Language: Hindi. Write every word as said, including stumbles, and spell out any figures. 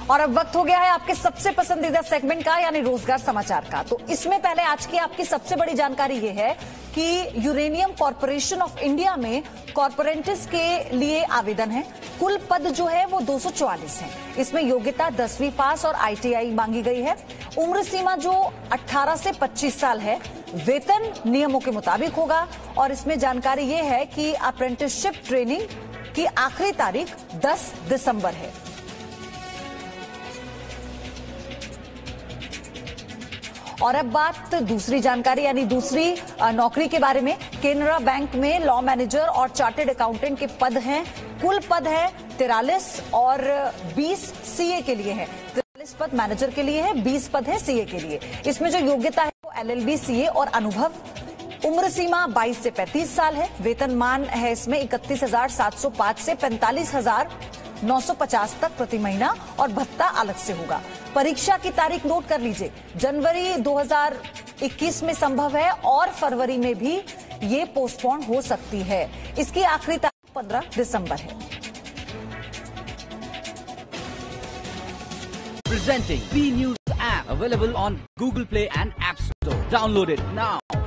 और अब वक्त हो गया है आपके सबसे पसंदीदा सेगमेंट का, यानी रोजगार समाचार का। तो इसमें पहले आज की आपकी सबसे बड़ी जानकारी ये है कि यूरेनियम कॉर्पोरेशन ऑफ इंडिया में कॉर्पोरेंटिस के लिए आवेदन है। कुल पद जो है वो दो सौ चौवालीस है। इसमें योग्यता दसवीं पास और आईटीआई मांगी गई है। उम्र सीमा जो अठारह से पच्चीस साल है। वेतन नियमों के मुताबिक होगा और इसमें जानकारी ये है कि अप्रेंटिसशिप ट्रेनिंग की आखिरी तारीख दस दिसंबर है। और अब बात दूसरी जानकारी यानी दूसरी नौकरी के बारे में। केनरा बैंक में लॉ मैनेजर और चार्टेड अकाउंटेंट के पद हैं। कुल पद है तिरालीस और बीस सीए के लिए है। तिरालीस पद मैनेजर के लिए है, बीस पद है सीए के लिए। इसमें जो योग्यता है वो एलएलबी, सीए और अनुभव। उम्र सीमा बाईस से पैंतीस साल है। वेतनमान है इसमें इकतीस हजार सात सौ पांच से पैंतालीस हजार नौ सौ पचास तक प्रति महीना और भत्ता अलग से होगा। परीक्षा की तारीख नोट कर लीजिए, जनवरी दो हज़ार इक्कीस में संभव है और फरवरी में भी ये पोस्टपोन हो सकती है। इसकी आखिरी तारीख पंद्रह दिसंबर है। Presenting B News app available on Google Play and App Store. Download it now.